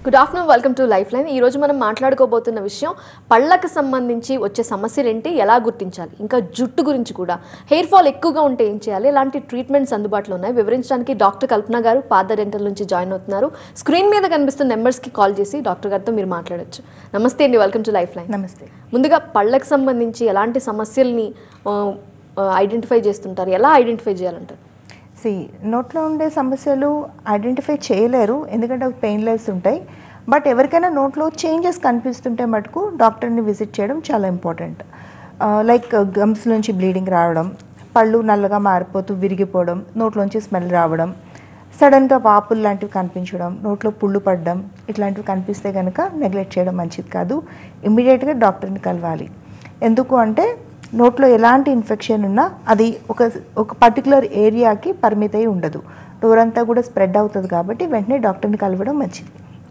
Good afternoon, welcome to Life Line. ఈ రోజు మనం మాట్లాడుకోబోతున్న విషయం పళ్ళకు సంబంధించి వచ్చే సమస్యలు ఏంటి, ఎలా గుర్తించాలి, ఇంకా జుట్టు గురించి కూడా. హెయిర్ ఫాల్ ఎక్కువగా ఉంటే ఏం చేయాలి, ఎలాంటి ట్రీట్మెంట్స్ అందుబాటులో ఉన్నాయి వివరించడానికి డాక్టర్ కల్పన గారు పాద డెంటల్ నుంచి జాయిన్ అవుతున్నారు. స్క్రీన్ మీద కనిపిస్తున్న నెంబర్స్కి కాల్ చేసి డాక్టర్ గారితో మీరు మాట్లాడొచ్చు. నమస్తే అండి, వెల్కమ్ టు లైఫ్ లైన్. నమస్తే. ముందుగా పళ్ళకు సంబంధించి ఎలాంటి సమస్యల్ని ఐడెంటిఫై చేస్తుంటారు, ఎలా ఐడెంటిఫై చేయాలంటారు? నోట్లో ఉండే సమస్యలు ఐడెంటిఫై చేయలేరు, ఎందుకంటే అవి పెయిన్లెస్ ఉంటాయి. బట్ ఎవరికైనా నోట్లో చేంజెస్ కనిపిస్తుంటే మటుకు డాక్టర్ని విజిట్ చేయడం చాలా ఇంపార్టెంట్. లైక్ గమ్స్ నుంచి బ్లీడింగ్ రావడం, పళ్ళు నల్లగా మారిపోతూ విరిగిపోవడం, నోట్లోంచి స్మెల్ రావడం, సడన్గా వాపులు లాంటివి కనిపించడం, నోట్లో పుళ్ళు పడడం, ఇట్లాంటివి కనిపిస్తే కనుక నెగ్లెక్ట్ చేయడం మంచిది కాదు. ఇమ్మీడియట్గా డాక్టర్ని కలవాలి. ఎందుకు అంటే నోట్లో ఎలాంటి ఇన్ఫెక్షన్ ఉన్నా అది ఒక పర్టికులర్ ఏరియాకి పరిమితి అయి ఉండదు, నోరంతా కూడా స్ప్రెడ్ అవుతుంది. కాబట్టి వెంటనే డాక్టర్ని కలవడం మంచిది.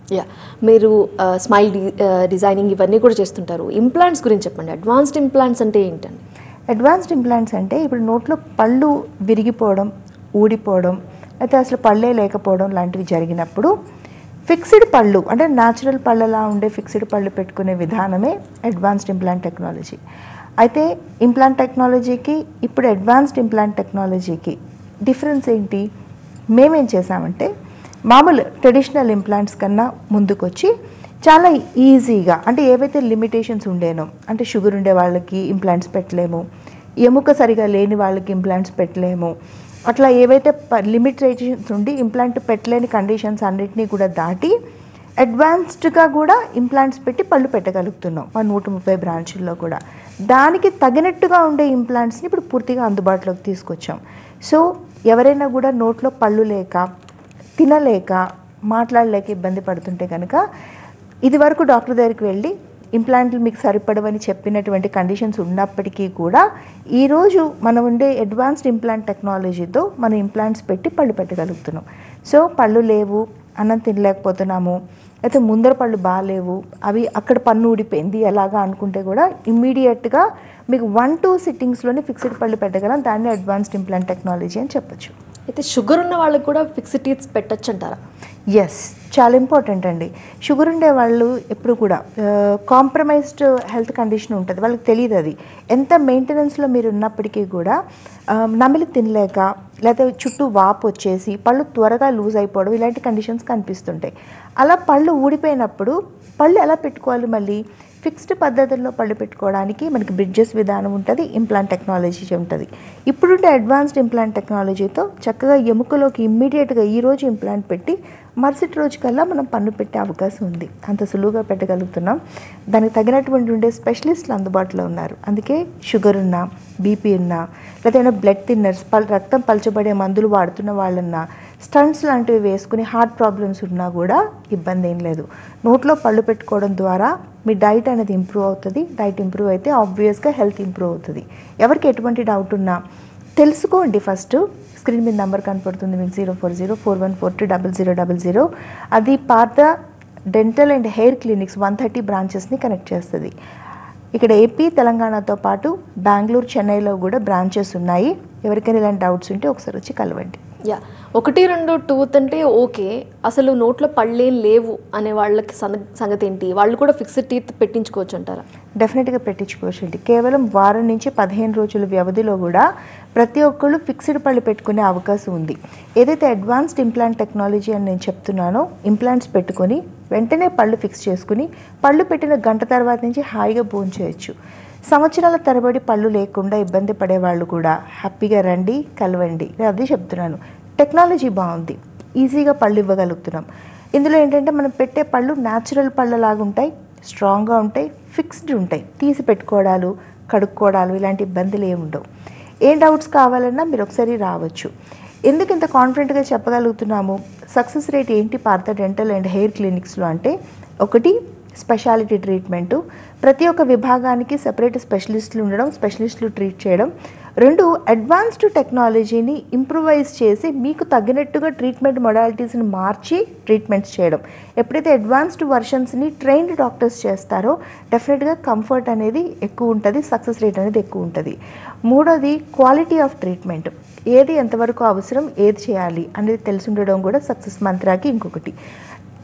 మీరు స్మైల్ డిజైనింగ్ ఇవన్నీ కూడా చేస్తుంటారు. ఇంప్లాంట్స్ గురించి చెప్పండి. అడ్వాన్స్డ్ ఇంప్లాంట్స్ అంటే ఏంటండి? అడ్వాన్స్డ్ ఇంప్లాంట్స్ అంటే ఇప్పుడు నోట్లో పళ్ళు విరిగిపోవడం, ఊడిపోవడం, అయితే అసలు పళ్ళే లేకపోవడం లాంటివి జరిగినప్పుడు ఫిక్స్డ్ పళ్ళు అంటే న్యాచురల్ పళ్ళలా ఉండే ఫిక్స్డ్ పళ్ళు పెట్టుకునే విధానమే అడ్వాన్స్డ్ ఇంప్లాంట్ టెక్నాలజీ. అయితే ఇంప్లాంట్ టెక్నాలజీకి ఇప్పుడు అడ్వాన్స్డ్ ఇంప్లాంట్ టెక్నాలజీకి డిఫరెన్స్ ఏంటి? మేమేం చేసామంటే మామూలు ట్రెడిషనల్ ఇంప్లాంట్స్ కన్నా ముందుకొచ్చి చాలా ఈజీగా, అంటే ఏవైతే లిమిటేషన్స్ ఉండేనో, అంటే షుగర్ ఉండే వాళ్ళకి ఇంప్లాంట్స్ పెట్టలేము, ఎముక సరిగా లేని వాళ్ళకి ఇంప్లాంట్స్ పెట్టలేము, అట్లా ఏవైతే లిమిటేషన్స్ ఉండి ఇంప్లాంట్ పెట్టలేని కండిషన్స్ అన్నిటినీ కూడా దాటి అడ్వాన్స్డ్గా కూడా ఇంప్లాంట్స్ పెట్టి పళ్ళు పెట్టగలుగుతున్నాం మా 130 బ్రాంచుల్లో కూడా. దానికి తగినట్టుగా ఉండే ఇంప్లాంట్స్ని ఇప్పుడు పూర్తిగా అందుబాటులోకి తీసుకొచ్చాం. సో ఎవరైనా కూడా నోట్లో పళ్ళు లేక, తినలేక, మాట్లాడలేక ఇబ్బంది పడుతుంటే కనుక ఇది వరకు డాక్టర్ దగ్గరికి వెళ్ళి ఇంప్లాంట్లు మీకు సరిపడవని చెప్పినటువంటి కండిషన్స్ ఉన్నప్పటికీ కూడా ఈరోజు మనం ఉండే అడ్వాన్స్డ్ ఇంప్లాంట్ టెక్నాలజీతో మనం ఇంప్లాంట్స్ పెట్టి పళ్ళు పెట్టగలుగుతున్నాం. సో పళ్ళు లేవు, అన్నం తినలేకపోతున్నాము, అయితే ముందర పళ్ళు బాగాలేవు, అవి అక్కడ పన్ను ఊడిపోయింది ఎలాగా అనుకుంటే కూడా ఇమ్మీడియట్గా మీకు 1-2 సిట్టింగ్స్లోనే ఫిక్స్డ్ పళ్ళు పెట్టగలం. దాన్ని అడ్వాన్స్డ్ ఇంప్లాంట్ టెక్నాలజీ అని చెప్పచ్చు. అయితే షుగర్ ఉన్న వాళ్ళకి కూడా ఫిక్స్డ్ టీత్స్ పెట్టచ్చు అంటారా? ఎస్, చాలా ఇంపార్టెంట్ అండి. షుగర్ ఉండే వాళ్ళు ఎప్పుడు కూడా కాంప్రమైజ్డ్ హెల్త్ కండిషన్ ఉంటుంది, వాళ్ళకి తెలియదు. అది ఎంత మెయింటెనెన్స్లో మీరు ఉన్నప్పటికీ కూడా నమిలి తినలేక, లేకపోతే చుట్టూ వాపు వచ్చేసి పళ్ళు త్వరగా లూజ్ అయిపోవడం, ఇలాంటి కండిషన్స్ కనిపిస్తుంటాయి. అలా పళ్ళు ఊడిపోయినప్పుడు పళ్ళు ఎలా పెట్టుకోవాలి? మళ్ళీ ఫిక్స్డ్ పద్ధతుల్లో పళ్ళు పెట్టుకోవడానికి మనకి బ్రిడ్జెస్ విధానం ఉంటుంది, ఇంప్లాంట్ టెక్నాలజీ ఉంటుంది. ఇప్పుడుండే అడ్వాన్స్డ్ ఇంప్లాంట్ టెక్నాలజీతో చక్కగా ఎముకలోకి ఇమ్మీడియట్గా ఈరోజు ఇంప్లాంట్ పెట్టి మరుసటి రోజు కల్లా మనం పన్ను పెట్టే అవకాశం ఉంది. అంత సులువుగా పెట్టగలుగుతున్నాం. దానికి తగినటువంటి ఉండే స్పెషలిస్టులు అందుబాటులో ఉన్నారు. అందుకే షుగర్ ఉన్నా, బీపీ ఉన్నా, లేదా బ్లడ్ థిన్నర్స్, రక్తం పలచబడే మందులు వాడుతున్న వాళ్ళన్నా, స్టంట్స్ లాంటివి వేసుకుని హార్ట్ ప్రాబ్లమ్స్ ఉన్నా కూడా ఇబ్బంది ఏం లేదు. నోట్లో పళ్ళు పెట్టుకోవడం ద్వారా మీ డైట్ అనేది ఇంప్రూవ్ అవుతుంది. డైట్ ఇంప్రూవ్ అయితే ఆబ్వియస్గా హెల్త్ ఇంప్రూవ్ అవుతుంది. ఎవరికి ఎటువంటి డౌట్ ఉన్నా తెలుసుకోండి. ఫస్ట్ స్క్రీన్ మీద నెంబర్ కనపడుతుంది మీకు, 04041420000. అది పాత డెంటల్ అండ్ హెయిర్ క్లినిక్స్ 130 బ్రాంచెస్ని కనెక్ట్ చేస్తుంది. ఇక్కడ ఏపీ, తెలంగాణతో పాటు బెంగళూరు, చెన్నైలో కూడా బ్రాంచెస్ ఉన్నాయి. ఎవరికైనా ఇలాంటి డౌట్స్ ఉంటే ఒకసారి వచ్చి కలవండి. 1-2 టూత్ అంటే ఓకే, అసలు నోట్లో పళ్ళేం లేవు అనే వాళ్ళకి సంగతి ఏంటి? వాళ్ళు కూడా ఫిక్స్డ్ టీత్ పెట్టించుకోవచ్చు అంటారా? డెఫినెట్గా పెట్టించుకోవచ్చు అండి. కేవలం వారం నుంచి 15 రోజుల వ్యవధిలో కూడా ప్రతి ఒక్కళ్ళు ఫిక్స్డ్ పళ్ళు పెట్టుకునే అవకాశం ఉంది. ఏదైతే అడ్వాన్స్డ్ ఇంప్లాంట్ టెక్నాలజీ అని నేను చెప్తున్నానో, ఇంప్లాంట్స్ పెట్టుకొని వెంటనే పళ్ళు ఫిక్స్ చేసుకుని పళ్ళు పెట్టిన గంట తర్వాత నుంచి హాయిగా భోంచేయచ్చు. సంవత్సరాల తరబడి పళ్ళు లేకుండా ఇబ్బంది పడే వాళ్ళు కూడా హ్యాపీగా రండి, కలవండి. నేను అది చెప్తున్నాను. టెక్నాలజీ బాగుంది, ఈజీగా పళ్ళు ఇవ్వగలుగుతున్నాం. ఇందులో ఏంటంటే మనం పెట్టే పళ్ళు న్యాచురల్ పళ్ళలాగా ఉంటాయి, స్ట్రాంగ్గా ఉంటాయి, ఫిక్స్డ్ ఉంటాయి. తీసి పెట్టుకోవడాలు, కడుక్కోవడాలు ఇలాంటి ఇబ్బందులు ఏమి ఉండవు. ఏ డౌట్స్ కావాలన్నా మీరు ఒకసారి రావచ్చు. ఎందుకు ఇంత కాన్ఫిడెంట్గా చెప్పగలుగుతున్నాము? సక్సెస్ రేట్ ఏంటి పార్థ డెంటల్ అండ్ హెయిర్ క్లినిక్స్లో అంటే, ఒకటి స్పెషాలిటీ ట్రీట్మెంటు, ప్రతి ఒక్క విభాగానికి సెపరేట్ స్పెషలిస్టులు ఉండడం, స్పెషలిస్టులు ట్రీట్ చేయడం. 2, అడ్వాన్స్డ్ టెక్నాలజీని ఇంప్రూవైజ్ చేసి మీకు తగినట్టుగా ట్రీట్మెంట్ మొడాలిటీస్ని మార్చి ట్రీట్మెంట్స్ చేయడం. ఎప్పుడైతే అడ్వాన్స్డ్ వర్షన్స్ని ట్రైన్డ్ డాక్టర్స్ చేస్తారో డెఫినెట్గా కంఫర్ట్ అనేది ఎక్కువ ఉంటుంది, సక్సెస్ రేట్ అనేది ఎక్కువ ఉంటుంది. 3, క్వాలిటీ ఆఫ్ ట్రీట్మెంట్, ఏది ఎంతవరకు అవసరం, ఏది చేయాలి అనేది తెలిసి ఉండడం కూడా సక్సెస్ మంత్రాకి ఇంకొకటి.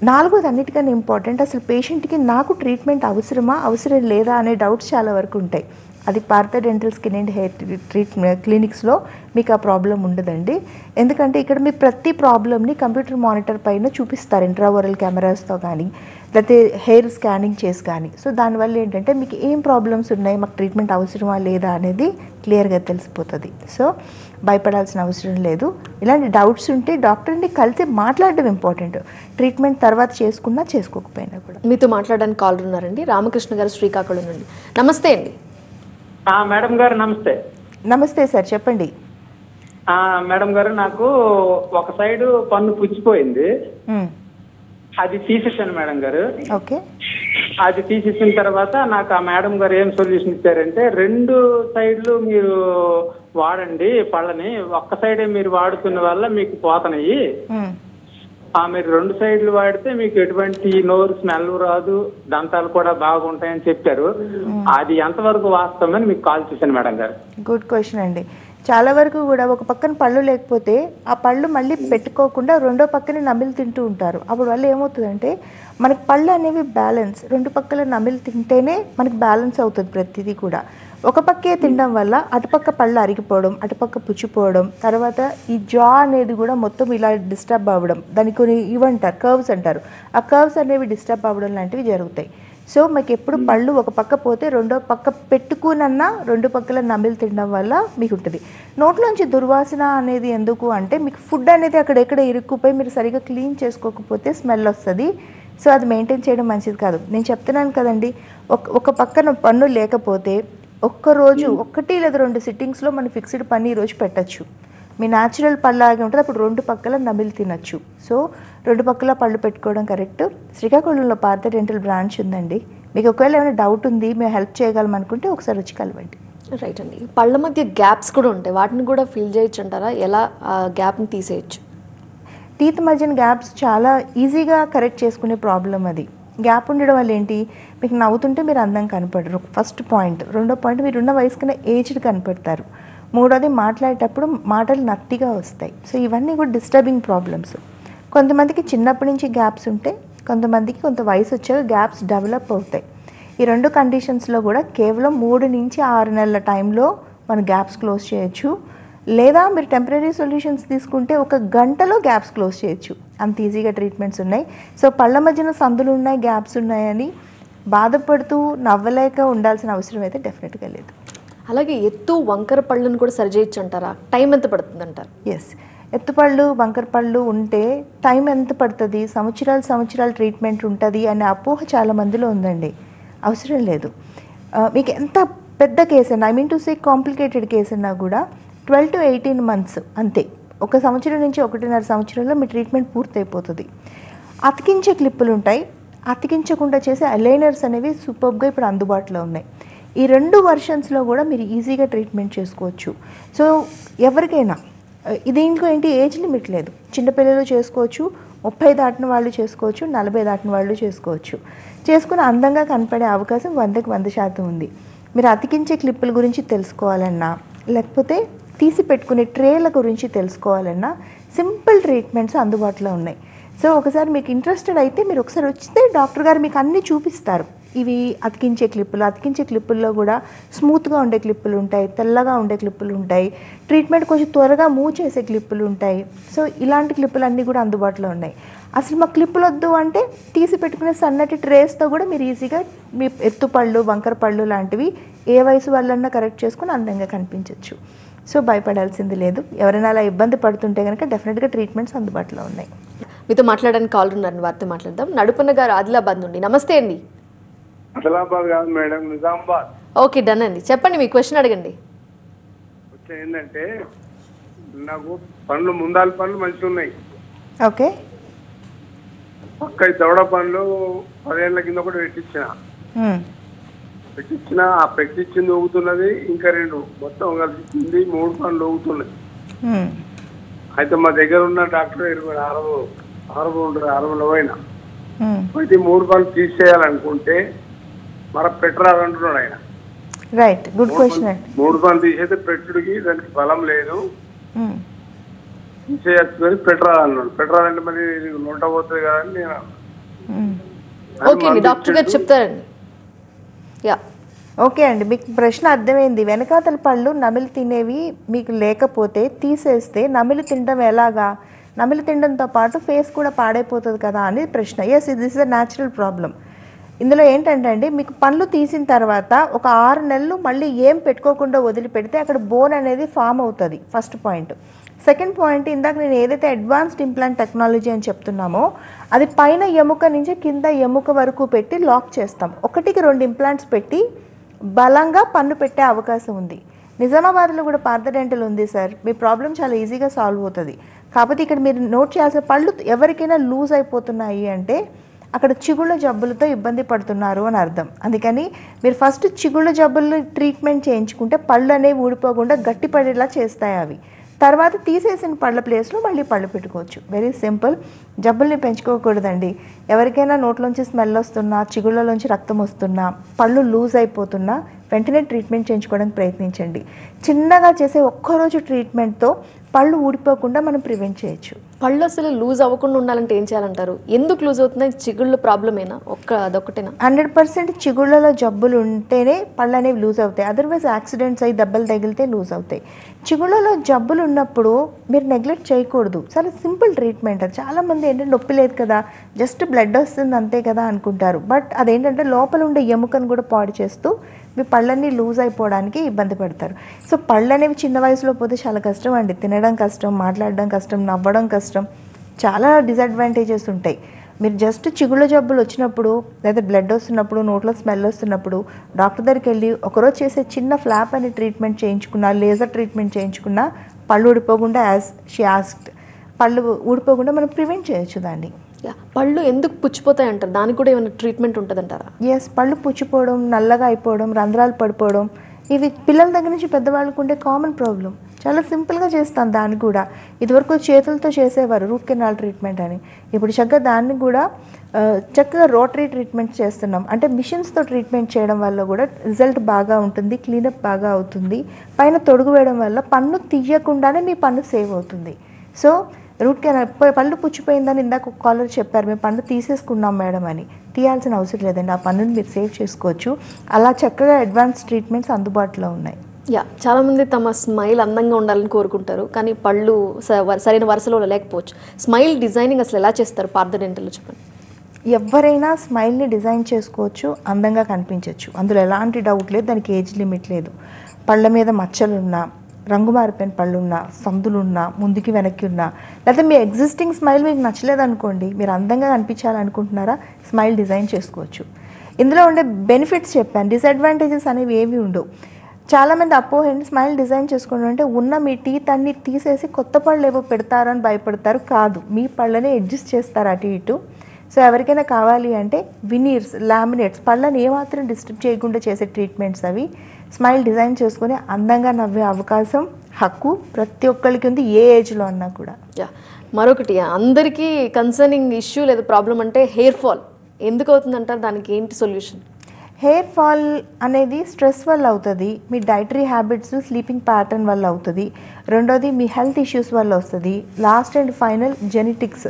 నాలుగోది అన్నిటికన్నా ఇంపార్టెంట్, అసలు పేషెంట్కి నాకు ట్రీట్మెంట్ అవసరమా అవసరం లేదా అనే డౌట్స్ చాలా వరకు ఉంటాయి. అది Partha dental skin and hair treatment క్లినిక్స్లో మీకు ఆ ప్రాబ్లం ఉండదండి. ఎందుకంటే ఇక్కడ మీ ప్రతి ప్రాబ్లమ్ని కంప్యూటర్ మానిటర్ పైన చూపిస్తారు, ఇంట్రావరల్ కెమెరాస్తో కానీ లేకపోతే హెయిర్ స్కానింగ్ చేసి కానీ. సో దానివల్ల ఏంటంటే మీకు ఏం ప్రాబ్లమ్స్ ఉన్నాయి, మాకు ట్రీట్మెంట్ అవసరమా లేదా అనేది క్లియర్గా తెలిసిపోతుంది. సో భయపడాల్సిన అవసరం లేదు. ఇలాంటి డౌట్స్ ఉంటే డాక్టర్ని కలిసి మాట్లాడడం ఇంపార్టెంట్, ట్రీట్మెంట్ తర్వాత చేసుకున్నా చేసుకోకపోయినా కూడా. మీతో మాట్లాడడానికి కాల్ ఉన్నారండి, రామకృష్ణ గారు శ్రీకాకుళం నుండి. నమస్తే అండి. మేడం గారు నమస్తే. నమస్తే సార్, చెప్పండి. మేడం గారు, నాకు ఒక సైడ్ పన్ను పుచ్చిపోయింది, అది తీసేసాను మేడం గారు. ఓకే. అది తీసేసిన తర్వాత నాకు ఆ మేడం గారు ఏం సొల్యూషన్ ఇచ్చారంటే, 2 సైడ్లు మీరు వాడండి పళ్ళని, ఒక్క సైడే మీరు వాడుతున్న వల్ల మీకు పోతనయ్యి, మీరు 2 సైడ్లు వాడితే మీకు ఎటువంటి నోరు స్మెల్ రాదు, దంతాలు కూడా బాగుంటాయని చెప్పారు. అది ఎంతవరకు వాస్తవమని మీకు కాల్ చేశాను మేడం గారు. గుడ్ క్వశ్చన్ అండి. చాలా వరకు కూడా ఒక పక్కన పళ్ళు లేకపోతే ఆ పళ్ళు మళ్ళీ పెట్టుకోకుండా రెండో పక్కనే నమిలి తింటూ ఉంటారు. అప్పుడు వల్ల ఏమవుతుందంటే మనకి పళ్ళు అనేవి బ్యాలెన్స్, 2 పక్కల నమిలి తింటేనే మనకి బ్యాలెన్స్ అవుతుంది ప్రతిదీ కూడా. ఒక పక్కే తినడం వల్ల అటుపక్క పళ్ళు అరిగిపోవడం, అటుపక్క పుచ్చిపోవడం, తర్వాత ఈ జా అనేది కూడా మొత్తం ఇలా డిస్టర్బ్ అవ్వడం, దానికి కొన్ని ఇవంటారు కర్వ్స్ అంటారు, ఆ కర్వ్స్ అనేవి డిస్టర్బ్ అవ్వడం లాంటివి జరుగుతాయి. సో మీకు ఎప్పుడు పళ్ళు ఒక పక్క పోతే రెండో పక్క పెట్టుకునన్నా 2 పక్కల నమిలి తినడం వల్ల మీకు ఉంటుంది. నోట్లోంచి దుర్వాసన అనేది ఎందుకు అంటే మీకు ఫుడ్ అనేది అక్కడెక్కడ ఇరుక్కుపోయి మీరు సరిగా క్లీన్ చేసుకోకపోతే స్మెల్ వస్తుంది. సో అది మెయింటైన్ చేయడం మంచిది కాదు. నేను చెప్తున్నాను కదండి, ఒక పక్కన పన్ను లేకపోతే ఒక్కరోజు 1 లేదా 2 సిట్టింగ్స్లో మనం ఫిక్స్డ్ పన్ను ఈరోజు పెట్టచ్చు. మీ న్యాచురల్ పళ్ళలాగే ఉంటుంది, అప్పుడు 2 పక్కల నమిలి తినచ్చు. సో 2 పక్కల పళ్ళు పెట్టుకోవడం కరెక్ట్. శ్రీకాకుళంలో పార్థ డెంటల్ బ్రాంచ్ ఉందండి. మీకు ఒకవేళ ఏమైనా డౌట్ ఉంది, మేము హెల్ప్ చేయగలం అనుకుంటే ఒకసారి వచ్చి కలవండి. రైట్ అండి. పళ్ళ మధ్య గ్యాప్స్ కూడా ఉంటాయి, వాటిని కూడా ఫిల్ చేయొచ్చు అంటారా? ఎలా ఆ గ్యాప్ని తీసేయచ్చు? టీత్ మధ్యన గ్యాప్స్ చాలా ఈజీగా కరెక్ట్ చేసుకునే ప్రాబ్లం అది. గ్యాప్ ఉండడం వల్ల ఏంటి, మీకు నవ్వుతుంటే మీరు అందంగా కనపడరు, ఫస్ట్ పాయింట్. రెండో పాయింట్, మీరున్న వయసు కన్నా ఏజ్డ్ కనపడతారు. మూడోది, మాట్లాడేటప్పుడు మాటలు నత్తిగా వస్తాయి. సో ఇవన్నీ కూడా డిస్టర్బింగ్ ప్రాబ్లమ్స్. కొంతమందికి చిన్నప్పటి నుంచి గ్యాప్స్ ఉంటాయి, కొంతమందికి కొంత వయసు వచ్చాక గ్యాప్స్ డెవలప్ అవుతాయి. ఈ 2 కండిషన్స్లో కూడా కేవలం 3 నుంచి 6 నెలల టైంలో మనం గ్యాప్స్ క్లోజ్ చేయొచ్చు. లేదా మీరు టెంపరీ సొల్యూషన్స్ తీసుకుంటే 1 గంటలో గ్యాప్స్ క్లోజ్ చేయొచ్చు. అంత ఈజీగా ట్రీట్మెంట్స్ ఉన్నాయి. సో పళ్ళ మధ్యన సందులు ఉన్నాయి, గ్యాప్స్ ఉన్నాయని బాధపడుతూ నవ్వలేక ఉండాల్సిన అవసరం అయితే డెఫినెట్గా లేదు. అలాగే ఎత్తు వంకర పళ్ళను కూడా సరిచేయచ్చు అంటారా? టైం ఎంత పడుతుంది అంటారు? ఎస్, ఎత్తుపళ్ళు వంకర పళ్ళు ఉంటే టైం ఎంత పడుతుంది, సంవత్సరాలు ట్రీట్మెంట్ ఉంటుంది అనే అపోహ చాలా మందిలో ఉందండి. అవసరం లేదు. మీకు ఎంత పెద్ద కేసు అయినా, I mean to say complicated case అన్నా కూడా 12 to 18 months అంతే. 1 సంవత్సరం నుంచి 1.5 సంవత్సరంలో మీ ట్రీట్మెంట్ పూర్తయిపోతుంది. అతికించే క్లిప్పులు ఉంటాయి, అతికించకుండా చేసే అలైనర్స్ అనేవి సూపర్గా ఇప్పుడు అందుబాటులో ఉన్నాయి. ఈ 2 వర్షన్స్లో కూడా మీరు ఈజీగా ట్రీట్మెంట్ చేసుకోవచ్చు. సో ఎవరికైనా దీంట్లో ఏంటి, ఏజ్ లిమిట్ లేదు. చిన్నపిల్లలు చేసుకోవచ్చు, 30 దాటిన వాళ్ళు చేసుకోవచ్చు, 40 దాటిన వాళ్ళు చేసుకోవచ్చు. చేసుకుని అందంగా కనపడే అవకాశం 100కి 100% ఉంది. మీరు అతికించే క్లిప్పుల గురించి తెలుసుకోవాలన్నా, లేకపోతే తీసి పెట్టుకునే ట్రేల గురించి తెలుసుకోవాలన్నా సింపుల్ ట్రీట్మెంట్స్ అందుబాటులో ఉన్నాయి. సో ఒకసారి మీకు ఇంట్రెస్టెడ్ అయితే మీరు ఒకసారి వస్తే డాక్టర్ గారు మీకు అన్నీ చూపిస్తారు. ఇవి అతికించే క్లిప్పుల్లో కూడా స్మూత్గా ఉండే క్లిప్పులు ఉంటాయి, తెల్లగా ఉండే క్లిప్పులు ఉంటాయి, ట్రీట్మెంట్ కొంచెం త్వరగా మూవ్ చేసే క్లిప్పులు ఉంటాయి. సో ఇలాంటి క్లిప్పులు అన్నీ కూడా అందుబాటులో ఉన్నాయి. అసలు మా క్లిప్పులు వద్దు అంటే తీసి పెట్టుకునే సన్నటి ట్రేస్తో కూడా మీరు ఈజీగా మీ ఎత్తుపళ్ళు వంకర పళ్ళు లాంటివి ఏ వయసు వాళ్ళన్నా కరెక్ట్ చేసుకుని అందంగా కనిపించవచ్చు. సో భయపడాల్సింది లేదు. ఎవరైనా అలా ఇబ్బంది పడుతుంటే కనుక డెఫినెట్గా ట్రీట్మెంట్స్ అందుబాటులో ఉన్నాయి. మీతో మాట్లాడడానికి కాల్ ఉన్నారని వారితో మాట్లాడదాం. నడుపున్న గారు ఆదిలాబాద్ నుండి. నమస్తే అండి. ఆదిలాబాద్ కాదు మేడం, నిజామాబాద్. ఓకే, డన్ అండి. చెప్పండి, మీ క్వశ్చన్ అడగండి. వచ్చే ఏంటంటే, నాకు పనులు ముందాల పనులు మంచిగా ఉన్నాయి. ఓకే. పక్క దవడ పనులు 10 ఏళ్ల కింద ఒకటి పెట్టించిన ఆ పెట్టించింది ఊగుతున్నది, ఇంకా 2 మొత్తం కలిసింది 3 పనులు ఊగుతున్నాయి. అయితే మా దగ్గర ఉన్న డాక్టర్ 60 అయినా అయితే 3 పనులు తీసేయాలనుకుంటే మన పెట్టరాదంటున్నాడు ఆయన. Right, good question. 3 పనులు తీసేస్తే పెట్టుడికి దానికి బలం లేదు, తీసేయచ్చు కానీ పెట్టరాదన్నాడు. పెట్టరాదంటే మరి నోట పోతుంది కదా అని నేను ఓకే అండి, డాక్టర్ గారు చెప్తారండి. యా, ఓకే అండి, మీకు ప్రశ్న అర్థమైంది. వెనకాతల పళ్ళు నమిలి తినేవి మీకు లేకపోతే తీసేస్తే నమిలి తినడం ఎలాగా? నమిలి తినడంతో పాటు ఫేస్ కూడా పాడైపోతుంది కదా అని ప్రశ్న. Yes, this is a natural problem. ఇందులో ఏంటంటే అండి, మీకు పళ్ళు తీసిన తర్వాత ఒక 6 నెలలు మళ్ళీ ఏం పెట్టుకోకుండా వదిలిపెడితే అక్కడ బోన్ అనేది ఫామ్ అవుతుంది. First point. సెకండ్ పాయింట్, ఇందాక నేను ఏదైతే అడ్వాన్స్డ్ ఇంప్లాంట్ టెక్నాలజీ అని చెప్తున్నామో అది పైన ఎముక నుంచి కింద ఎముక వరకు పెట్టి లాక్ చేస్తాం. 1కి 2 ఇంప్లాంట్స్ పెట్టి బలంగా పన్ను పెట్టే అవకాశం ఉంది. నిజామాబాద్లో కూడా పార్థ డెంటల్ ఉంది సార్. మీ ప్రాబ్లం చాలా ఈజీగా సాల్వ్ అవుతుంది. కాకపోతే ఇక్కడ మీరు నోట్ చేయాల్సిన, పళ్ళు ఎవరికైనా లూజ్ అయిపోతున్నాయి అంటే అక్కడ చిగుళ్ళ జబ్బులతో ఇబ్బంది పడుతున్నారు అని అర్థం. అందుకని మీరు ఫస్ట్ చిగుళ్ళ జబ్బులు ట్రీట్మెంట్ చేయించుకుంటే పళ్ళు అనేవి ఊడిపోకుండా గట్టిపడేలా చేస్తాయి అవి. తర్వాత తీసేసిన పళ్ళ ప్లేస్లో మళ్ళీ పళ్ళు పెట్టుకోవచ్చు. Very simple. జబ్బుల్ని పెంచుకోకూడదండి. ఎవరికైనా నోట్లోంచి స్మెల్ వస్తున్నా, చిగుళ్ళలోంచి రక్తం వస్తున్నా, పళ్ళు లూజ్ అయిపోతున్నా వెంటనే ట్రీట్మెంట్ చేయించుకోవడానికి ప్రయత్నించండి. చిన్నగా చేసే ఒక్కరోజు ట్రీట్మెంట్తో పళ్ళు ఊడిపోకుండా మనం ప్రివెంట్ చేయొచ్చు. పళ్ళు అసలు లూజ్ అవ్వకుండా ఉండాలంటే ఏం చేయాలంటారు? ఎందుకు లూజ్ అవుతున్నాయి? చిగుళ్ళు ప్రాబ్లమేనా? అదొకటేనా? 100% చిగుళ్ళలో జబ్బులు ఉంటేనే పళ్ళు అనేవి లూజ్ అవుతాయి. అదర్వైజ్ యాక్సిడెంట్స్ అయ్యి దెబ్బలు తగిలితే లూజ్ అవుతాయి. చిగుళ్ళలో జబ్బులు ఉన్నప్పుడు మీరు నెగ్లెక్ట్ చేయకూడదు. చాలా సింపుల్ ట్రీట్మెంట్ అది. చాలామంది ఏంటంటే నొప్పి లేదు కదా, జస్ట్ బ్లడ్ వస్తుంది అంతే కదా అనుకుంటారు. బట్ అదేంటంటే లోపల ఉండే ఎముకను కూడా పాడు చేస్తూ మీ పళ్ళన్నీ లూజ్ అయిపోవడానికి ఇబ్బంది పడతారు. సో పళ్ళు అనేవి చిన్న వయసులో పోతే చాలా కష్టం అండి. తినడం కష్టం, మాట్లాడడం కష్టం, నవ్వడం కష్టం, చాలా డిసడ్వాంటేజెస్ ఉంటాయి. మీరు జస్ట్ చిగుళ్ళ జబ్బులు వచ్చినప్పుడు లేదా బ్లడ్ వస్తున్నప్పుడు, నోట్లో స్మెల్ వస్తున్నప్పుడు డాక్టర్ దగ్గరికి వెళ్ళి ఒకరోజు చేసే చిన్న ఫ్లాప్ అని ట్రీట్మెంట్ చేయించుకున్నా, లేజర్ ట్రీట్మెంట్ చేయించుకున్నా పళ్ళు ఊడిపోకుండా, యాజ్ షీ ఆస్క్డ్, పళ్ళు ఊడిపోకుండా మనం ప్రివెంట్ చేయొచ్చు దాన్ని. పళ్ళు ఎందుకు పుచ్చిపోతాయి అంటారు? దానికి కూడా ఏమైనా ట్రీట్మెంట్ ఉంటుందంటారా? ఎస్, పళ్ళు పుచ్చిపోవడం, నల్లగా అయిపోవడం, రంధ్రాలు పడిపోవడం, ఇవి పిల్లల దగ్గర నుంచి పెద్దవాళ్ళకు ఉండే కామన్ ప్రాబ్లం. చాలా సింపుల్గా చేస్తాం దాన్ని కూడా. ఇదివరకు చేతులతో చేసేవారు రూట్ కెనాల్ ట్రీట్మెంట్ అని. ఇప్పుడు చక్కగా దాన్ని కూడా చక్కగా రోటరీ ట్రీట్మెంట్ చేస్తున్నాం. అంటే మిషన్స్తో ట్రీట్మెంట్ చేయడం వల్ల కూడా రిజల్ట్ బాగా ఉంటుంది, క్లీనప్ బాగా అవుతుంది. పైన తొడుగు వేయడం వల్ల పన్ను తీయకుండానే మీ పన్ను సేవ్ అవుతుంది. సో రూట్ కెనాల్, పళ్ళు పుచ్చిపోయిందని ఇందాక ఒక కాలర్ చెప్పారు, మేము పన్ను తీసేసుకున్నాం మేడం అని. తీయాల్సిన అవసరం లేదండి, ఆ పన్నుని మీరు సేవ్ చేసుకోవచ్చు. అలా చక్కగా అడ్వాన్స్ ట్రీట్మెంట్స్ అందుబాటులో ఉన్నాయి. చాలామంది తమ స్మైల్ అందంగా ఉండాలని కోరుకుంటారు, కానీ పళ్ళు సరైన వరుసలో లేకపోవచ్చు. స్మైల్ డిజైనింగ్ అసలు ఎలా చేస్తారు పార్థ డెంటల్లో చెప్పండి. ఎవరైనా స్మైల్ని డిజైన్ చేసుకోవచ్చు, అందంగా కనిపించవచ్చు, అందులో ఎలాంటి డౌట్ లేదు. దానికి ఏజ్ లిమిట్ లేదు. పళ్ళ మీద మచ్చలున్నా, రంగు మారిపోయిన పళ్ళున్నా, సందులున్నా, ముందుకి వెనక్కి ఉన్నా, లేకపోతే మీ ఎగ్జిస్టింగ్ స్మైల్ మీకు నచ్చలేదు అనుకోండి, మీరు అందంగా కనిపించాలనుకుంటున్నారా, స్మైల్ డిజైన్ చేసుకోవచ్చు. ఇందులో ఉండే బెనిఫిట్స్ చెప్పాను, డిసడ్వాంటేజెస్ అనేవి ఏవి ఉండవు. చాలామంది అపోహండి, స్మైల్ డిజైన్ చేసుకోవడం అంటే ఉన్న మీ టీత్ అన్ని తీసేసి కొత్త పళ్ళు ఏవో పెడతారని భయపడతారు. కాదు, మీ పళ్ళని అడ్జస్ట్ చేస్తారు అటు ఇటు. సో ఎవరికైనా కావాలి అంటే వినీర్స్, లామినేట్స్, పళ్ళని ఏమాత్రం డిస్టర్బ్ చేయకుండా చేసే ట్రీట్మెంట్స్ అవి. స్మైల్ డిజైన్ చేసుకుని అందంగా నవ్వే అవకాశం, హక్కు ప్రతి ఒక్కరికి ఉంది, ఏ ఏజ్లో అన్నా కూడా. మరొకటి, అందరికీ కన్సర్నింగ్ ఇష్యూ లేదా ప్రాబ్లం అంటే హెయిర్ ఫాల్. ఎందుకు అవుతుందంటారు? దానికి ఏంటి సొల్యూషన్? హెయిర్ ఫాల్ అనేది స్ట్రెస్ వల్ల అవుతుంది, మీ డైటరీ హ్యాబిట్స్, స్లీపింగ్ ప్యాటర్న్ వల్ల అవుతుంది. రెండోది మీ హెల్త్ ఇష్యూస్ వల్ల వస్తుంది. లాస్ట్ అండ్ ఫైనల్ జెనెటిక్స్,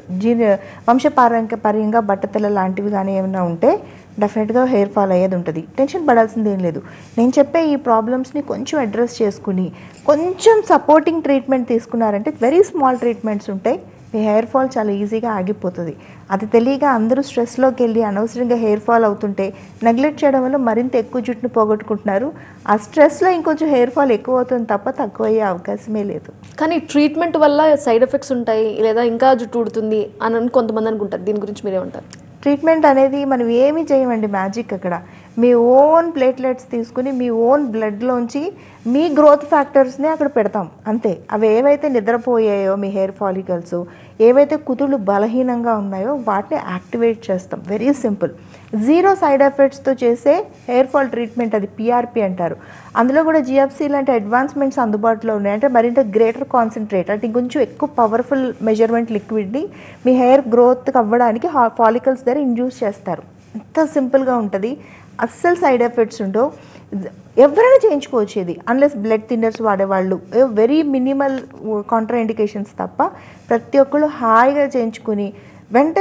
వంశపారంపర్యంగా బట్టతల లాంటివి కానీ ఏమైనా ఉంటే డెఫినెట్గా హెయిర్ ఫాల్ అయ్యేది ఉంటుంది. టెన్షన్ పడాల్సింది ఏం లేదు. నేను చెప్పే ఈ ప్రాబ్లమ్స్ని కొంచెం అడ్రస్ చేసుకుని కొంచెం సపోర్టింగ్ ట్రీట్మెంట్ తీసుకున్నారంటే, వెరీ స్మాల్ ట్రీట్మెంట్స్ ఉంటాయి, మీ హెయిర్ ఫాల్ చాలా ఈజీగా ఆగిపోతుంది. అది తెలియక అందరూ స్ట్రెస్లోకి వెళ్ళి అనవసరంగా హెయిర్ ఫాల్ అవుతుంటే నెగ్లెక్ట్ చేయడం వల్ల మరింత ఎక్కువ జుట్టును పోగొట్టుకుంటున్నారు. ఆ స్ట్రెస్లో ఇంకొంచెం హెయిర్ ఫాల్ ఎక్కువ అవుతుంది తప్ప తక్కువ అయ్యే అవకాశమే లేదు. కానీ ట్రీట్మెంట్ వల్ల సైడ్ ఎఫెక్ట్స్ ఉంటాయి, లేదా ఇంకా జుట్టు ఊడుతుంది అని కొంతమంది అనుకుంటారు. దీని గురించి మీరేమంటారు? ట్రీట్మెంట్ అనేది మనం ఏమీ చేయమండి, మ్యాజిక్. అక్కడ మీ ఓన్ ప్లేట్లెట్స్ తీసుకుని మీ ఓన్ బ్లడ్లోంచి మీ గ్రోత్ ఫ్యాక్టర్స్ని అక్కడ పెడతాం అంతే. అవి ఏవైతే నిద్రపోయాయో మీ హెయిర్ ఫాలికల్స్, ఏవైతే కుతుళ్ళు బలహీనంగా ఉన్నాయో వాటిని యాక్టివేట్ చేస్తాం. వెరీ సింపుల్, జీరో సైడ్ ఎఫెక్ట్స్తో చేసే హెయిర్ ఫాల్ ట్రీట్మెంట్, అది పిఆర్పి అంటారు. అందులో కూడా జిఎఫ్సి లాంటి అడ్వాన్స్మెంట్స్ అందుబాటులో ఉన్నాయి. అంటే మరింత గ్రేటర్ కాన్సన్ట్రేట్, అంటే ఇంకొంచెం ఎక్కువ పవర్ఫుల్ మెజర్మెంట్ లిక్విడ్ని మీ హెయిర్ గ్రోత్ అవ్వడానికి ఫాలికల్స్ దగ్గర ఇండ్యూస్ చేస్తారు. ఎంత సింపుల్గా ఉంటుంది, అస్సలు సైడ్ ఎఫెక్ట్స్ ఉండవు. ఎవరైనా చేయించుకోవచ్చు ఇది, అన్లెస్ బ్లడ్ థిన్నర్స్ వాడేవాళ్ళు, వెరీ మినిమల్ కాంట్రా ఇండికేషన్స్ తప్ప ప్రతి ఒక్కళ్ళు హాయిగా చేయించుకుని వెంటనే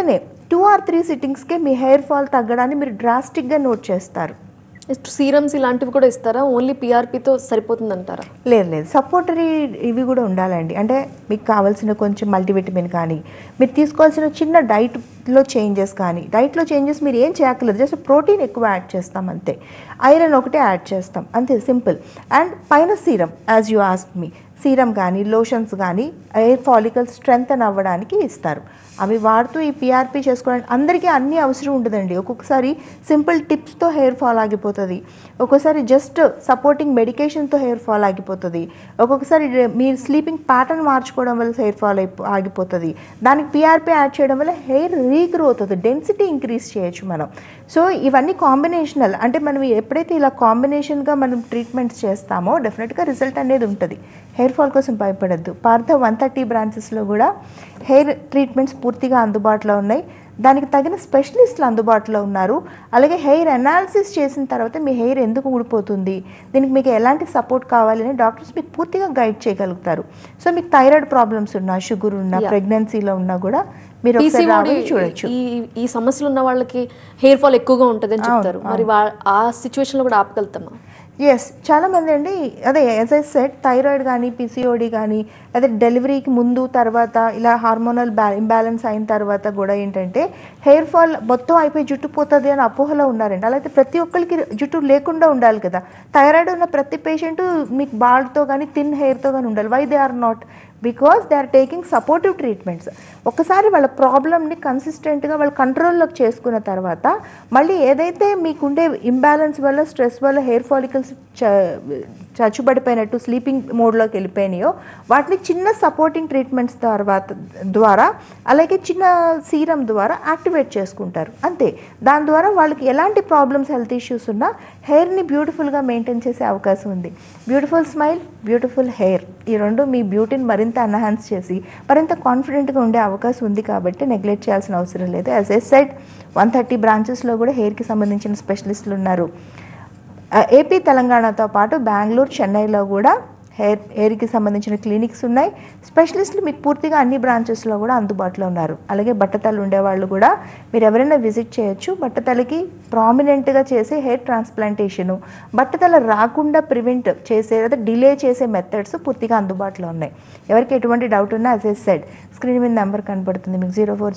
2 or 3 సిట్టింగ్స్కే మీ హెయిర్ ఫాల్ తగ్గడాన్ని మీరు డ్రాస్టిక్గా నోట్ చేస్తారు. సీరమ్స్ ఇలాంటివి కూడా ఇస్తారా? ఓన్లీ పీఆర్పీతో సరిపోతుంది అంటారా? లేదు, సపోర్టరీ ఇవి కూడా ఉండాలండి. అంటే మీకు కావాల్సిన కొంచెం మల్టీవిటమిన్ కానీ, మీరు తీసుకోవాల్సిన చిన్న డైట్లో చేంజెస్ కానీ, డైట్లో చేంజెస్ మీరు ఏం చేయక్కర్లేదు, జస్ట్ ప్రోటీన్ ఎక్కువ యాడ్ చేస్తాం అంతే, ఐరన్ ఒకటే యాడ్ చేస్తాం అంతే, సింపుల్. అండ్ పైన serum, as you ask me, serum కానీ లోషన్స్ కానీ హెయిర్ ఫాలికల్స్ స్ట్రెంగ్తన్ అవ్వడానికి ఇస్తారు. అవి వాడుతూ ఈ పీఆర్పీ చేసుకోవడానికి అందరికీ అన్నీ అవసరం ఉండదండి. ఒక్కొక్కసారి సింపుల్ టిప్స్తో హెయిర్ ఫాల్ ఆగిపోతుంది, ఒక్కొక్కసారి జస్ట్ సపోర్టింగ్ మెడికేషన్తో హెయిర్ ఫాల్ ఆగిపోతుంది, ఒక్కొక్కసారి మీరు స్లీపింగ్ ప్యాటర్న్ మార్చుకోవడం వల్ల హెయిర్ ఫాల్ ఆగిపోతుంది. దానికి పీఆర్పీ యాడ్ చేయడం వల్ల హెయిర్ రీగ్రోత్ అవుతుంది, డెన్సిటీ ఇంక్రీజ్ చేయొచ్చు మనం. సో ఇవన్నీ కాంబినేషనల్, అంటే మనం ఎప్పుడైతే ఇలా కాంబినేషన్గా మనం ట్రీట్మెంట్స్ చేస్తామో డెఫినెట్గా రిజల్ట్ అనేది ఉంటుంది. హెయిర్ ఫాల్ కోసం భయపడద్దు. పార్థ 130 బ్రాంచెస్లో కూడా హెయిర్ ట్రీట్మెంట్స్ పూర్తిగా అందుబాటులో ఉన్నాయి. దానికి తగిన స్పెషలిస్టులు అందుబాటులో ఉన్నారు. అలాగే హెయిర్ అనాలిసిస్ చేసిన తర్వాత మీ హెయిర్ ఎందుకు ఊడిపోతుంది, దీనికి మీకు ఎలాంటి సపోర్ట్ కావాలి అని డాక్టర్స్ మీకు పూర్తిగా గైడ్ చేయగలుగుతారు. సో మీకు థైరాయిడ్ ప్రాబ్లమ్స్ ఉన్నా, షుగర్ ఉన్నా, ప్రెగ్నెన్సీలో ఉన్నా కూడా మీరు చూడొచ్చు. ఈ సమస్యలు ఉన్న వాళ్ళకి హెయిర్ ఫాల్ ఎక్కువగా ఉంటుంది అని చెప్తారు. మరి ఆ సిచ్యువేషన్లో కూడా ఆపగలుగుతామా? ఎస్, చాలామంది అండి అదే యాజ్ ఐ సెడ్ థైరాయిడ్ కానీ, పిసిఓడి కానీ, అదే డెలివరీకి ముందు తర్వాత ఇలా హార్మోనల్ ఇంబ్యాలెన్స్ అయిన తర్వాత కూడా ఏంటంటే హెయిర్ ఫాల్ మొత్తం అయిపోయి జుట్టు పోతుంది అని అపోహలో ఉన్నారండి. అలాగే ప్రతి ఒక్కరికి జుట్టు లేకుండా ఉండాలి కదా. థైరాయిడ్ ఉన్న ప్రతి పేషెంట్ మీకు బాల్డ్తో కానీ థిన్ హెయిర్తో కానీ ఉండాలి. Why they are not? Because they are taking supportive treatments. ఒకసారి వాళ్ళ ప్రాబ్లమ్ని కన్సిస్టెంట్గా వాళ్ళు కంట్రోల్లోకి చేసుకున్న తర్వాత మళ్ళీ ఏదైతే మీకుండే ఇంబ్యాలెన్స్ వల్ల, స్ట్రెస్ వల్ల హెయిర్ ఫాలికల్స్ చచ్చుబడిపోయినట్టు స్లీపింగ్ మోడ్లోకి వెళ్ళిపోయినాయో వాటిని చిన్న సపోర్టింగ్ ట్రీట్మెంట్స్ ద్వారా అలాగే చిన్న సీరం ద్వారా యాక్టివేట్ చేసుకుంటారు అంతే. దాని ద్వారా వాళ్ళకి ఎలాంటి ప్రాబ్లమ్స్, హెల్త్ ఇష్యూస్ ఉన్నా హెయిర్ని బ్యూటిఫుల్గా మెయింటైన్ చేసే అవకాశం ఉంది. బ్యూటిఫుల్ స్మైల్, బ్యూటిఫుల్ హెయిర్, ఈ రెండు మీ బ్యూటీని మరింత ఎన్హాన్స్ చేసి మరింత కాన్ఫిడెంట్గా ఉండే అవకాశం ఉంది. కాబట్టి నెగ్లెక్ట్ చేయాల్సిన అవసరం లేదు. యాజ్ ఏ సెడ్ 130 బ్రాంచెస్లో కూడా హెయిర్కి సంబంధించిన స్పెషలిస్టులు ఉన్నారు. ఏపీ, తెలంగాణతో పాటు బెంగళూరు, చెన్నైలో కూడా హెయిర్కి సంబంధించిన క్లినిక్స్ ఉన్నాయి. స్పెషలిస్టులు మీకు పూర్తిగా అన్ని బ్రాంచెస్లో కూడా అందుబాటులో ఉన్నారు. అలాగే బట్టతలు ఉండేవాళ్ళు కూడా మీరు ఎవరైనా విజిట్ చేయొచ్చు. బట్టతలకి ప్రామినెంట్గా చేసే హెయిర్ ట్రాన్స్ప్లాంటేషను, బట్టతల రాకుండా ప్రివెంట్ చేసే లేదా డిలే చేసే మెథడ్స్ పూర్తిగా అందుబాటులో ఉన్నాయి. ఎవరికి ఎటువంటి డౌట్ ఉన్నా యాజ్ ఏ సెడ్ స్క్రీన్ మీద నెంబర్ కనపడుతుంది మీకు,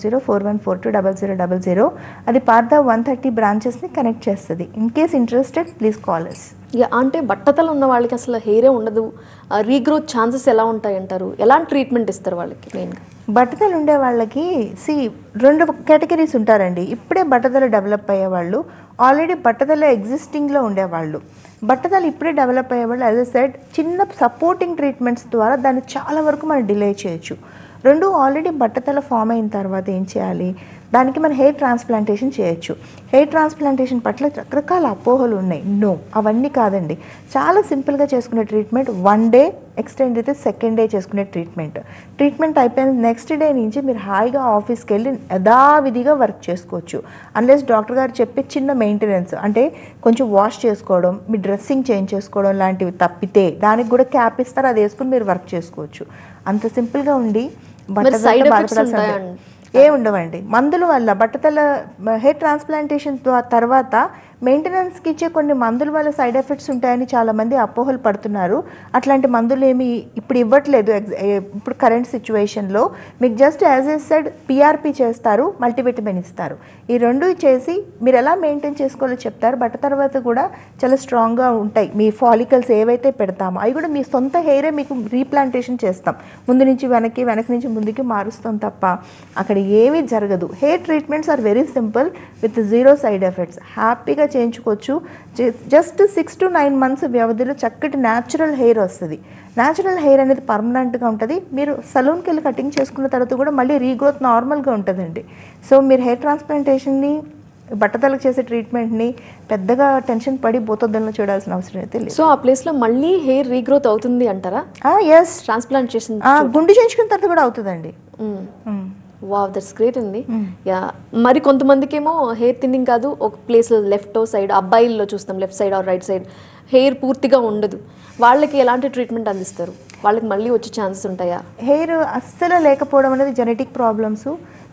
04041420000. అది పార్థ 130 బ్రాంచెస్ని కనెక్ట్ చేస్తుంది. In case interested please call us. అంటే బట్టతలు ఉన్న వాళ్ళకి అసలు హెయిరే ఉండదు, రీగ్రోత్ ఛాన్సెస్ ఎలా ఉంటాయి అంటారు? ఎలాంటి ట్రీట్మెంట్ ఇస్తారు వాళ్ళకి? మెయిన్గా బట్టతలు ఉండే వాళ్ళకి రెండు కేటగిరీస్ ఉంటారండి. ఇప్పుడే బట్టతలు డెవలప్ అయ్యేవాళ్ళు, ఆల్రెడీ బట్టతల ఎగ్జిస్టింగ్లో ఉండేవాళ్ళు. బట్టతలు ఇప్పుడే డెవలప్ అయ్యేవాళ్ళు యాజ్ ఎ సెడ్ చిన్న సపోర్టింగ్ ట్రీట్మెంట్స్ ద్వారా దాన్ని చాలా వరకు మనం డిలే చేయొచ్చు. రెండు ఆల్రెడీ బట్టతల ఫామ్ అయిన తర్వాత ఏం చేయాలి, దానికి మనం హెయిర్ ట్రాన్స్ప్లాంటేషన్ చేయొచ్చు. హెయిర్ ట్రాన్స్ప్లాంటేషన్ పట్ల రకరకాల అపోహలు ఉన్నాయి. నో, అవన్నీ కాదండి. చాలా సింపుల్గా చేసుకునే ట్రీట్మెంట్, 1 డే ఎక్స్టెండ్ అయితే 2nd డే చేసుకునే ట్రీట్మెంట్ అయిపోయిన నెక్స్ట్ డే నుంచి మీరు హాయిగా ఆఫీస్కి వెళ్ళి యథావిధిగా వర్క్ చేసుకోవచ్చు. అన్లెస్ డాక్టర్ గారు చెప్పే చిన్న మెయింటెనెన్స్ అంటే కొంచెం వాష్ చేసుకోవడం, మీ డ్రెస్సింగ్ చేంజ్ చేసుకోవడం లాంటివి తప్పితే దానికి కూడా క్యాప్ ఇస్తారు, అది వేసుకుని మీరు వర్క్ చేసుకోవచ్చు. అంత సింపుల్గా ఉండి ఉండవండి. మందుల వల్ల బట్టతల హెయిర్ ట్రాన్స్ప్లాంటేషన్ తర్వాత మెయింటెనెన్స్కి ఇచ్చే కొన్ని మందుల వల్ల సైడ్ ఎఫెక్ట్స్ ఉంటాయని చాలామంది అపోహలు పడుతున్నారు. అట్లాంటి మందులు ఏమి ఇప్పుడు ఇవ్వట్లేదు. ఇప్పుడు కరెంట్ సిచ్యువేషన్లో మీకు just as I said PRP చేస్తారు, మల్టీవిటమిన్ ఇస్తారు. ఈ రెండు చేసి మీరు ఎలా మెయింటైన్ చేసుకోవాలో చెప్తారు. బట్ట తర్వాత కూడా చాలా స్ట్రాంగ్గా ఉంటాయి. మీ ఫాలికల్స్ ఏవైతే పెడతామో అవి కూడా మీ సొంత హెయిరే మీకు రీప్లాంటేషన్ చేస్తాం. ముందు నుంచి వెనక్కి, వెనక నుంచి ముందుకి మారుస్తాం తప్ప అక్కడ ఏమీ జరగదు. Hair treatments are very simple with 0 side effects. హ్యాపీగా చేయించుకోవచ్చు. జస్ట్ 6 to 9 months వ్యవధిలో చక్కటి న్యాచురల్ హెయిర్ వస్తుంది. న్యాచురల్ హెయిర్ అనేది పర్మనెంట్గా ఉంటుంది. మీరు సలూన్కి వెళ్ళి కటింగ్ చేసుకున్న తర్వాత కూడా మళ్ళీ రీగ్రోత్ నార్మల్గా ఉంటుందండి. సో మీరు హెయిర్ ట్రాన్స్ప్లాంటేషన్ని, బట్టతలకు చేసే ట్రీట్మెంట్ని పెద్దగా టెన్షన్ పడి బోతొద్దంలో చూడాల్సిన అవసరం అయితే లేదు. సో ఆ ప్లేస్లో మళ్ళీ హెయిర్ రీగ్రోత్ అవుతుంది అంటారా? ఎస్, ట్రాన్స్ప్లాంటేషన్ గుండు చేయించుకున్న తర్వాత కూడా అవుతుందండి. వావ్, దట్స్ గ్రేట్ అండి. యా, మరి కొంతమందికి ఏమో హెయిర్ థిన్నింగ్ కాదు, ఒక ప్లేస్ లెఫ్ట్ సైడ్, అబ్బాయిల్లో చూస్తాం left side or right side hair పూర్తిగా ఉండదు. వాళ్ళకి ఎలాంటి ట్రీట్మెంట్ అందిస్తారు? వాళ్ళకి మళ్ళీ వచ్చే ఛాన్సెస్ ఉంటాయా? హెయిర్ అస్సలు లేకపోవడం అనేది జెనెటిక్ ప్రాబ్లమ్స్.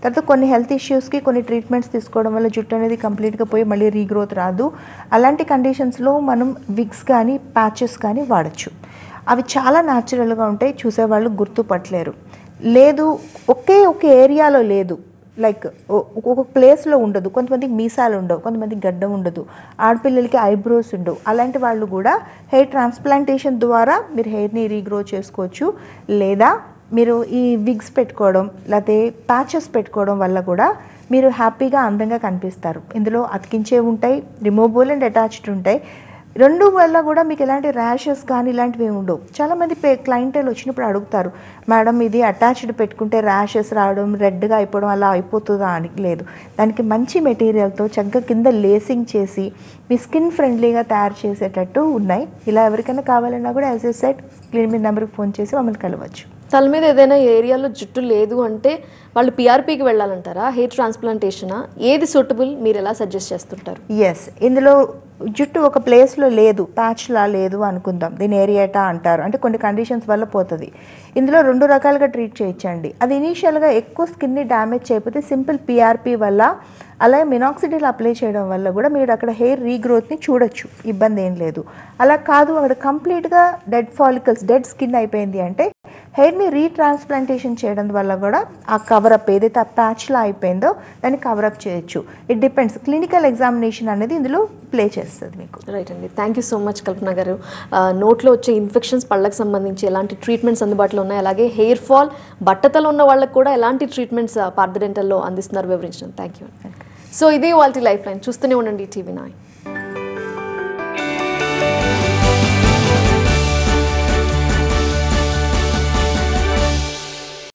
తర్వాత కొన్ని హెల్త్ ఇష్యూస్కి కొన్ని ట్రీట్మెంట్స్ తీసుకోవడం వల్ల జుట్టు అనేది కంప్లీట్గా పోయి మళ్ళీ రీగ్రోత్ రాదు. అలాంటి కండిషన్స్లో మనం విగ్స్ కానీ ప్యాచెస్ కానీ వాడచ్చు. అవి చాలా న్యాచురల్గా ఉంటాయి, చూసేవాళ్ళు గుర్తుపట్టలేరు. లేదు ఒకే ఏరియాలో లేదు, లైక్ ఒక ప్లేస్లో ఉండదు, కొంతమందికి మీసాలు ఉండవు, కొంతమందికి గడ్డం ఉండదు, ఆడపిల్లలకి ఐబ్రోస్ ఉండవు. అలాంటి వాళ్ళు కూడా హెయిర్ ట్రాన్స్ప్లాంటేషన్ ద్వారా మీరు హెయిర్ని రీగ్రో చేసుకోవచ్చు. లేదా మీరు ఈ విగ్స్ పెట్టుకోవడం లేకపోతే ప్యాచెస్ పెట్టుకోవడం వల్ల కూడా మీరు హ్యాపీగా అందంగా కనిపిస్తారు. ఇందులో అతికించే ఉంటాయి, రిమూవబుల్ అండ్ అటాచ్డ్ ఉంటాయి. రెండు వల్ల కూడా మీకు ఎలాంటి ర్యాషెస్ కానీ ఇలాంటివి ఏమి ఉండవు. చాలామంది క్లయింటేల్ వచ్చినప్పుడు అడుగుతారు, మేడం ఇది అటాచ్డ్ పెట్టుకుంటే ర్యాషెస్ రావడం, రెడ్గా అయిపోవడం అలా అయిపోతుందా అని. లేదు, దానికి మంచి మెటీరియల్తో చక్కగా కింద లేసింగ్ చేసి మీ స్కిన్ ఫ్రెండ్లీగా తయారు చేసేటట్టు ఉన్నాయి. ఇలా ఎవరికైనా కావాలన్నా కూడా యాజ్ ఎ సెట్ క్లినిక్ మీద నెంబర్కి ఫోన్ చేసి మమ్మల్ని కలవచ్చు. తల మీద ఏదైనా ఏరియాలో జుట్టు లేదు అంటే వాళ్ళు పిఆర్పీకి వెళ్ళాలంటారా, హెయిర్ ట్రాన్స్ప్లాంటేషనా, ఏది సూటబుల్, మీరు ఎలా సజెస్ట్ చేస్తుంటారు? ఎస్, ఇందులో జుట్టు ఒక ప్లేస్లో లేదు, ప్యాచ్లా లేదు అనుకుందాం, దీని ఏరియాటా అంటారు, అంటే కొన్ని కండిషన్స్ వల్ల పోతుంది. ఇందులో 2 రకాలుగా ట్రీట్ చేయొచ్చండి. అది ఇనీషియల్గా ఎక్కువ స్కిన్ని డ్యామేజ్ చేయకపోతే సింపుల్ పిఆర్పీ వల్ల, అలాగే మినాక్సిడిల్ అప్లై చేయడం వల్ల కూడా మీరు అక్కడ హెయిర్ రీగ్రోత్ని చూడొచ్చు, ఇబ్బంది ఏం లేదు. అలా కాదు అక్కడ కంప్లీట్గా డెడ్ ఫాలికల్స్, డెడ్ స్కిన్ అయిపోయింది అంటే హెయిర్ని రీట్రాన్స్ప్లాంటేషన్ చేయడం వల్ల కూడా ఆ కవరప్ ఏదైతే ఆ ప్యాచ్లా అయిపోయిందో దాన్ని కవరప్ చేయొచ్చు. ఇట్ డిపెండ్స్, క్లినికల్ ఎగ్జామినేషన్ అనేది ఇందులో ప్లే చేస్తుంది మీకు. రైట్ అండి, thank you so much Kalpana garu. నోట్లో వచ్చే ఇన్ఫెక్షన్స్, పళ్ళకి సంబంధించి ఎలాంటి ట్రీట్మెంట్స్ అందుబాటులో ఉన్నాయి, అలాగే హెయిర్ ఫాల్, బట్టతలు ఉన్న వాళ్ళకి కూడా ఎలాంటి ట్రీట్మెంట్స్ పార్థ డెంటల్లో అందిస్తున్నారు వివరించడం. Thank you. సో ఇదే వాళ్ళ లైఫ్ లైన్, చూస్తూనే ఉండండి TV9.